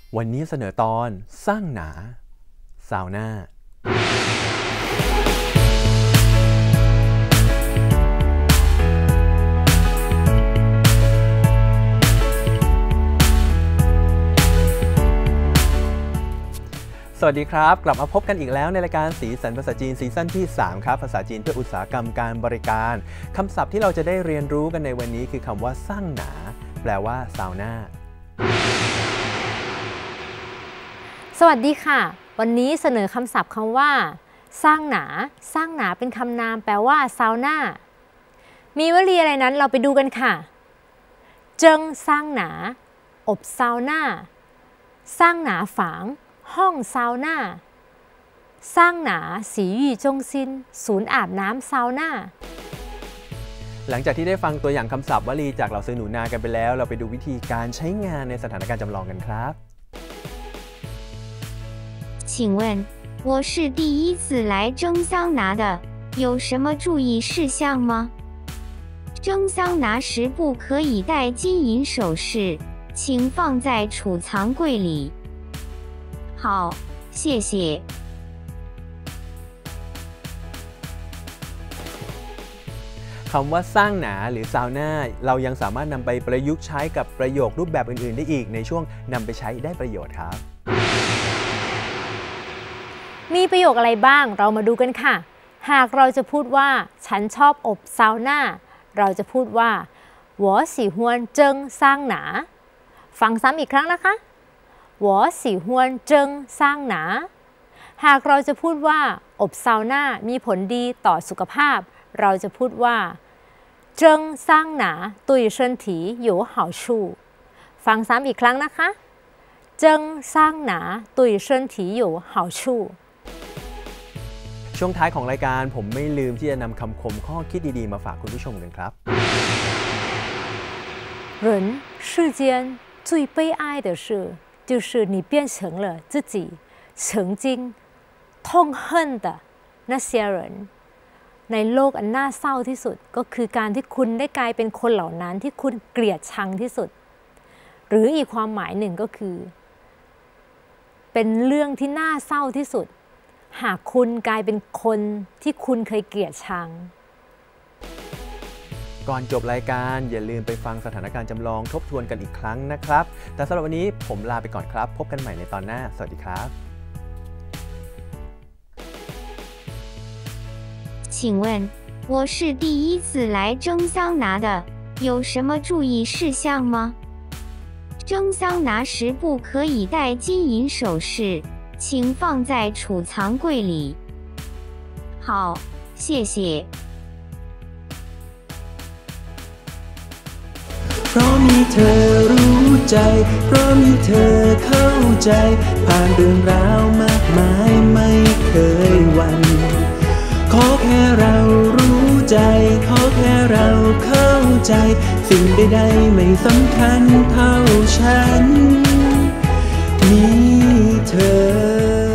วันนี้เสนอตอนสร้างหนาซาวน่าสวัสดีครับกลับมาพบกันอีกแล้วในรายการสีสันภาษาจีนซีซั่นที่3ครับภาษาจีนเพื่ออุตสาหกรรมการบริการคำศัพท์ที่เราจะได้เรียนรู้กันในวันนี้คือคำว่าสร้างหนาแปลว่าซาวน่าสวัสดีค่ะวันนี้เสนอคำศัพท์คำว่าสร้างหนาสร้างหนาเป็นคำนามแปลว่าซาวน่ามีวลีอะไรนั้นเราไปดูกันค่ะเจิงสร้างหนาอบซาวน่าสร้างหนาฝางห้องซาวน่าสร้างหนาสีหยี่จงซินศูนย์อาบน้ำซาวน่าหลังจากที่ได้ฟังตัวอย่างคำศัพท์วลีจากเหล่าซื้อหนูนากันไปแล้วเราไปดูวิธีการใช้งานในสถานการณ์จำลองกันครับ请问我是第一次来蒸桑拿的有什么注意事项吗蒸桑拿时不可以戴金银首饰请放在储藏柜里好谢谢คำว่าสร้างหนาหรือซาวน่าเรายังสามารถนำไปประยุกต์ใช้กับประโยครูปแบบอื่นๆได้อีกในช่วงนำไปใช้ได้ประโยชน์ครับมีประโยคอะไรบ้างเรามาดูกันค่ะหากเราจะพูดว่าฉันชอบอบซาวน่าเราจะพูดว่า我喜欢蒸桑拿ฟังซ้ำอีกครั้งนะคะ我喜欢蒸桑拿หากเราจะพูดว่าอบซาวน่ามีผลดีต่อสุขภาพเราจะพูดว่า蒸桑拿对身体有好处ฟังซ้ำอีกครั้งนะคะ蒸桑拿对身体有好处ช่วงท้ายของรายการผมไม่ลืมที่จะนำคำคมข้อคิดดีๆมาฝากคุณผู้ชมกันครับ人世间最悲哀的事就是你变成了自己曾经痛恨的那些人ในโลกอันน่าเศร้าที่สุดก็คือการที่คุณได้กลายเป็นคนเหล่านั้นที่คุณเกลียดชังที่สุดหรืออีกความหมายหนึ่งก็คือเป็นเรื่องที่น่าเศร้าที่สุดหากคุณกลายเป็นคนที่คุณเคยเกลียดชังก่อนจบรายการอย่าลืมไปฟังสถานการณ์จำลองทบทวนกันอีกครั้งนะครับแต่สำหรับวันนี้ผมลาไปก่อนครับพบกันใหม่ในตอนหน้าสวัสดีครับ请问我是第一次来蒸桑拿的有什么注意事项吗蒸桑拿时不可以戴金银首饰请放在储藏柜里好谢谢เพราะมีเธอรู้ใจเพราะมีเธอเข้าใจผ่านเรื่องราวมากมายไม่เคยหวั่นขอแค่เรารู้ใจขอแค่เราเข้าใจสิ่งใดๆไม่สำคัญเท่าฉันมีเธอ